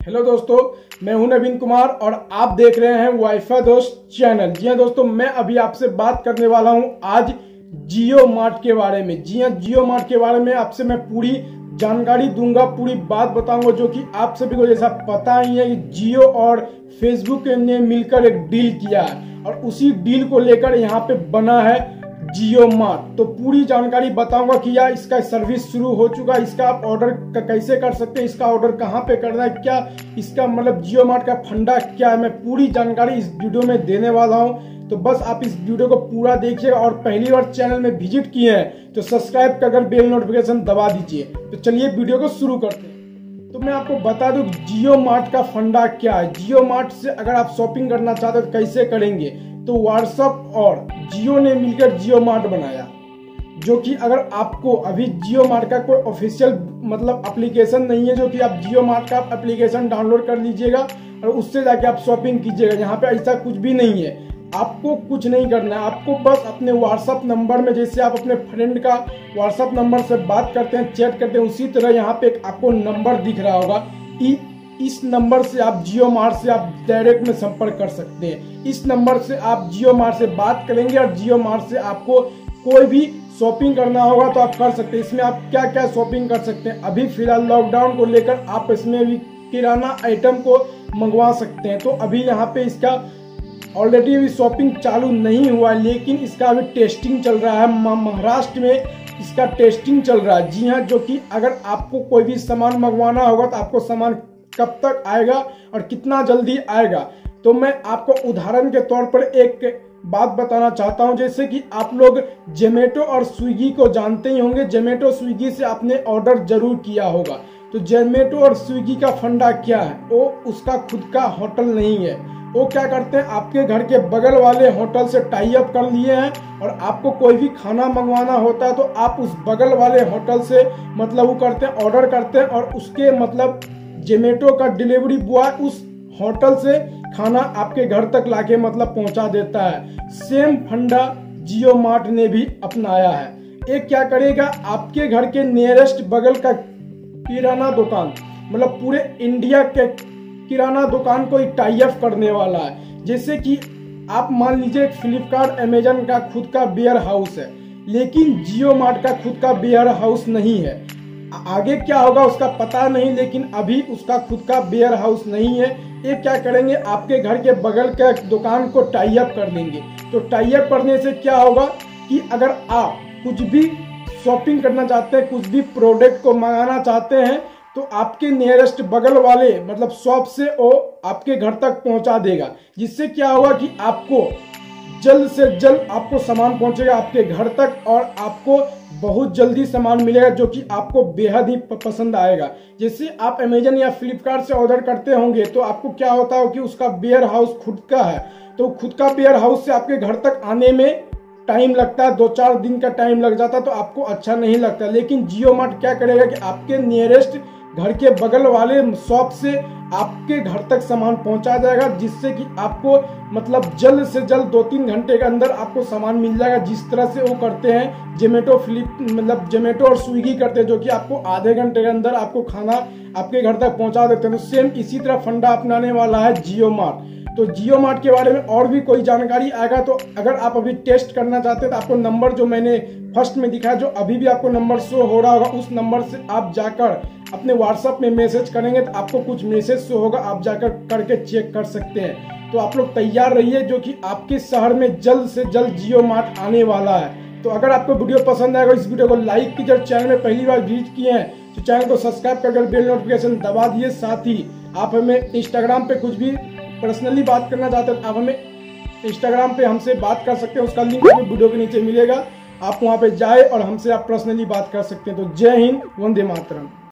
Hello दोस्तों, मैं हूं नवीन कुमार और आप देख रहे हैं वाईफाई दोस्त चैनल। जी हां दोस्तों, मैं अभी आपसे बात करने वाला हूं आज जियो मार्ट के बारे में। जी हां, जियो मार्ट के बारे में आपसे मैं पूरी जानकारी दूंगा, पूरी बात बताऊंगा, जो कि आप सभी को जैसा पता ही है कि जियो और फेसबुक ने मिलकर एक डील किया है और उसी डील को लेकर यहाँ पे बना है जियो मार्ट। तो पूरी जानकारी बताऊंगा कि यार इसका सर्विस शुरू हो चुका है, इसका आप ऑर्डर कैसे कर सकते हैं, इसका ऑर्डर कहां पे करना है, क्या इसका मतलब जियो मार्ट का फंडा क्या है, मैं पूरी जानकारी इस वीडियो में देने वाला हूं। तो बस आप इस वीडियो को पूरा देखिएगा और पहली बार चैनल में विजिट किए हैं तो सब्सक्राइब कर बेल नोटिफिकेशन दबा दीजिए। तो चलिए वीडियो को शुरू करते हैं। तो मैं आपको बता दूं जियो मार्ट का फंडा क्या है। जियो मार्ट से अगर आप शॉपिंग करना चाहते हो तो कैसे करेंगे, तो व्हाट्सएप और जियो ने मिलकर जियो मार्ट बनाया, जो कि अगर आपको अभी जियो मार्ट का कोई ऑफिशियल मतलब एप्लीकेशन नहीं है, जो कि आप जियो मार्ट का एप्लीकेशन डाउनलोड कर लीजिएगा और उससे जाके आप शॉपिंग कीजिएगा। यहाँ पे ऐसा कुछ भी नहीं है, आपको कुछ नहीं करना है। आपको बस अपने व्हाट्सएप नंबर में, जैसे आप अपने फ्रेंड का व्हाट्सएप नंबर से बात करते हैं, चैट करते हैं, उसी तरह यहाँ पे एक आपको नंबर दिख रहा होगा। इस नंबर से आप जियो मार्ट से आप डायरेक्ट में संपर्क कर सकते हैं। इस नंबर से आप जियो मार्ट से बात करेंगे और जियो मार्ट से आपको कोई भी शॉपिंग करना होगा तो आप कर सकते हैं। इसमें आप क्या क्या शॉपिंग कर सकते हैं, अभी फिलहाल लॉकडाउन को लेकर आप इसमें भी किराना आइटम को मंगवा सकते हैं। तो अभी यहाँ पे इसका ऑलरेडी अभी शॉपिंग चालू नहीं हुआ है, लेकिन इसका अभी टेस्टिंग चल रहा है। महाराष्ट्र में इसका टेस्टिंग चल रहा है। जी हाँ, जो कि अगर आपको कोई भी सामान मंगवाना होगा तो आपको सामान कब तक आएगा और कितना जल्दी आएगा, तो मैं आपको उदाहरण के तौर पर एक बात बताना चाहता हूं। जैसे कि आप लोग जोमेटो और स्विगी को जानते ही होंगे, जोमेटो स्विगी से आपने ऑर्डर जरूर किया होगा। तो जोमेटो और स्विगी का फंडा क्या है, वो उसका खुद का होटल नहीं है। वो क्या करते हैं, आपके घर के बगल वाले होटल से टाई अप कर लिए हैं और आपको कोई भी खाना मंगवाना होता है तो आप उस बगल वाले होटल से मतलब वो करते हैं, ऑर्डर करते हैं और उसके मतलब जोमेटो का डिलीवरी बॉय उस होटल से खाना आपके घर तक लाके मतलब पहुंचा देता है। सेम फंडा जियो मार्ट ने भी अपनाया है। एक क्या करेगा, आपके घर के नियरेस्ट बगल का किराना दुकान, मतलब पूरे इंडिया के किराना दुकान को टाई अप करने वाला है। जैसे कि आप मान लीजिए फ्लिपकार्ट अमेजन का खुद का वेयर हाउस है, लेकिन जियो मार्ट का खुद का वेयर हाउस नहीं है। आगे क्या होगा उसका पता नहीं, लेकिन अभी उसका खुद का वेयर हाउस नहीं है। ये क्या करेंगे, आपके घर के बगल के दुकान को टाई अप कर देंगे। तो टाई अप करने से क्या होगा कि अगर आप कुछ भी शॉपिंग करना चाहते हैं, कुछ भी प्रोडक्ट को मंगाना चाहते हैं, तो आपके नियरेस्ट बगल वाले मतलब शॉप से वो आपके घर तक पहुंचा देगा। जिससे क्या होगा कि आपको जल्द से जल्द आपको सामान पहुंचेगा आपके घर तक और आपको बहुत जल्दी सामान मिलेगा, जो कि आपको बेहद ही पसंद आएगा। जैसे आप अमेजन या फ्लिपकार्ट से ऑर्डर करते होंगे तो आपको क्या होता है कि उसका वेयर हाउस खुद का है, तो खुद का वेयर हाउस से आपके घर तक आने में टाइम लगता है, 2-4 दिन का टाइम लग जाता है, तो आपको अच्छा नहीं लगता। लेकिन जियो मार्ट क्या करेगा कि आपके नियरेस्ट घर के बगल वाले शॉप से आपके घर तक सामान पहुंचा जाएगा, जिससे कि आपको मतलब जल्द से जल्द 2-3 घंटे के अंदर आपको सामान मिल जाएगा। जिस तरह से वो करते हैं जोमेटो मतलब जोमेटो और स्विगी करते हैं, जो कि आपको आधे घंटे के अंदर आपको खाना आपके घर तक पहुंचा देते हैं। तो सेम इसी तरह फंडा अपनाने वाला है जियो मार्ट। तो जियो मार्ट के बारे में और भी कोई जानकारी आएगा तो अगर आप अभी टेस्ट करना चाहते हैं तो आपको नंबर जो मैंने फर्स्ट में दिखाया, जो अभी भी आपको नंबर शो हो रहा होगा, उस नंबर से आप जाकर अपने व्हाट्सएप में मैसेज करेंगे तो आपको कुछ मैसेज शो होगा, आप जाकर करके चेक कर सकते हैं। तो आप लोग तैयार रहिए, जो कि आपके शहर में जल्द से जल्द जियो मार्ट आने वाला है। तो अगर आपको वीडियो पसंद आएगा, इस वीडियो को लाइक कीजिए। चैनल में पहली बार विजिट किए हैं तो चैनल को सब्सक्राइब कर बेल नोटिफिकेशन दबा दिए। साथ ही आप हमें इंस्टाग्राम पे कुछ भी पर्सनली बात करना चाहते हैं, आप हमें इंस्टाग्राम पे हमसे बात कर सकते हैं। उसका लिंक वीडियो के नीचे मिलेगा, आप वहां पे जाए और हमसे आप पर्सनली बात कर सकते हैं। तो जय हिंद, वंदे मातरम।